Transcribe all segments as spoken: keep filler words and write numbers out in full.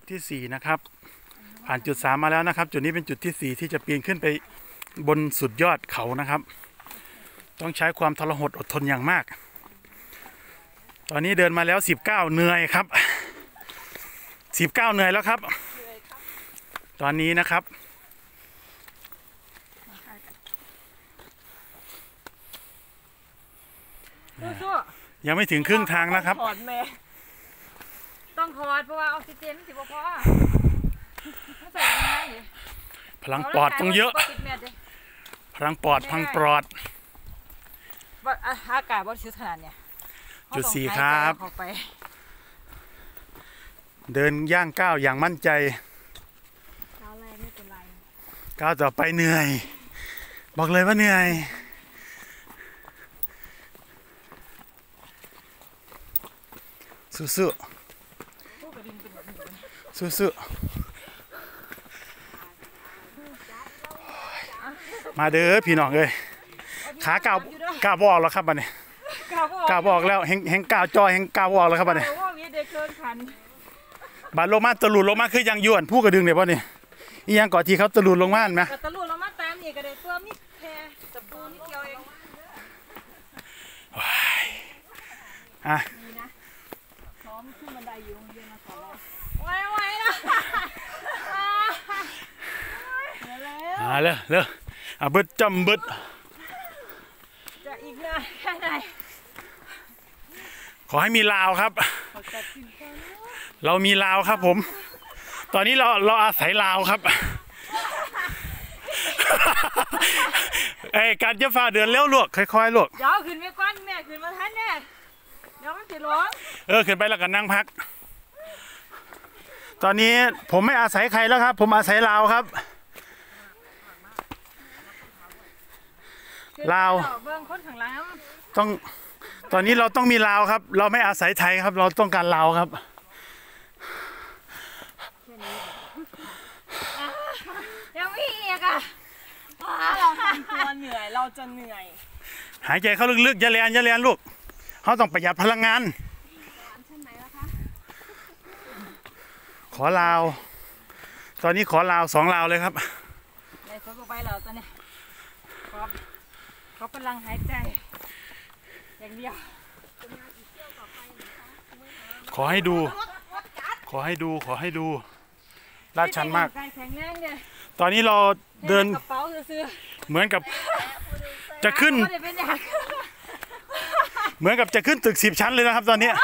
ที่สี่นะครับผ่านจุดสามมาแล้วนะครับจุดนี้เป็นจุดที่สี่ที่จะปีนขึ้นไปบนสุดยอดเขานะครับต้องใช้ความทรหดอดทนอย่างมากตอนนี้เดินมาแล้วสิบเก้าเหนื่อยครับสิบเก้าเหนื่อยแล้วครับตอนนี้นะครับยังไม่ถึงครึ่งทางนะครับต้องถอดเพราะว่าออกซิเจนสิบพอพลังปอดต้องเยอะพลังปอดพลังปอดว่าอากาศบริสุทธิ์ขนาดเนี่ยจุดสี่ครับเดินย่างก้าวอย่างมั่นใจก้าวแรกไม่เป็นไรก้าวต่อไปเหนื่อยบอกเลยว่าเหนื่อยสู้สู้สู้สู้มาเด้อพี่น้องเอ้ยขากาวกาวบอกแล้วครับบัดนี้กาวบอกแล้วแหงแหงกาวจอแหงกาวบอกแล้วครับบัดนี้บาดลงมาตะลุดลงมาคือยังยวนผู้กระดึงเดี๋ยวบัดนี้อียังก่อที่เขาตะลุดลงมาไหมตะลุดลงมาตามนี่ก็ได้เพิ่มนิดแค่ตะปูนิดเดียวเองอ่ะซ้อมขึ้นบันไดอยู่โรงเรียนมาสอนเราไว้ไว้ละอ่าเลยเลยอ่ะเบิดจำเบิดจะอีกนานแค่ไหนขอให้มีลาวครับเรามีลาวครับผมตอนนี้เราเราอาศัยลาวครับเอ้การจะฝ่าเดือนเลี้ยวลวกค่อยๆลวกเดี๋ยวขึ้นไปก้อนแม่ขึ้นมาทันแน่เดี๋ยวมันติดร้องเออขึ้นไปแล้วก็นั่งพักตอนนี้ผมไม่อาศัยใครแล้วครับผมอาศัยลาวครับลาวต้องตอนนี้เราต้องมีลาวครับเราไม่อาศัยไทยครับเราต้องการลาวครับยังไม่อีกอ่ะถ้าเราทำตัวเหนื่อยเราจะเหนื่อยหายใจเข้าลึกๆอย่าแรงอย่าแรงลูกเขาต้องประหยัดพลังงานขอลาวตอนนี้ขอลาวสองลาวเลยครับในโซ่ไปเราตอนนี้เขากำลังหายใจอย่างเดียวขอให้ดูขอให้ดูขอให้ดูลาดชันมากตอนนี้เราเดินเหมือนกับจะขึ้นเหมือนกับจะขึ้นตึกสิบชั้นเลยนะครับตอนนี้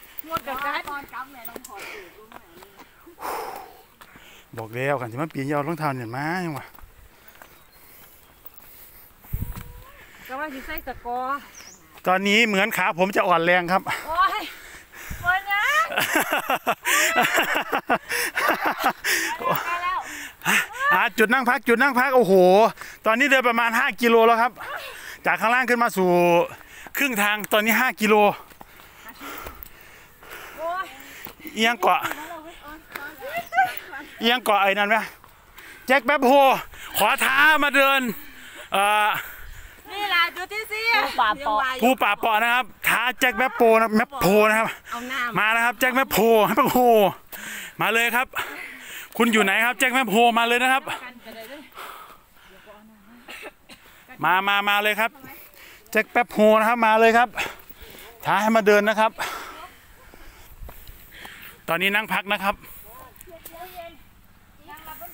บอกแล้วกันที่มันปีนยาวรองเท้าเนี่ยมาอย่างวะก็ว่าสิใส่สกอตอนนี้เหมือนขาผมจะอ่อนแรงครับโอ้ยวันนะอ่าจุดนั่งพักจุดนั่งพักโอ้โหตอนนี้เดินประมาณห้ากิโลแล้วครับจากข้างล่างขึ้นมาสู่ครึ่งทางตอนนี้ห้ากิโลเอียงเกาะเอียงเกาะไอ้นั่นไหมแจ็คแป๊บโฮขอท้ามาเดินเอ่อนี่แหละจุดที่สี่ภูป่าปอนะครับท้าแจ็คแป๊บโปนะแมปโพนะครับมานะครับแจ็คแป๊บโพแป๊บโฮมาเลยครับคุณอยู่ไหนครับแจ็คแป๊บโฮมาเลยนะครับมามามาเลยครับแจ็คแป๊บโฮนะครับมาเลยครับท้าให้มาเดินนะครับตอนนี้นั่งพักนะครับ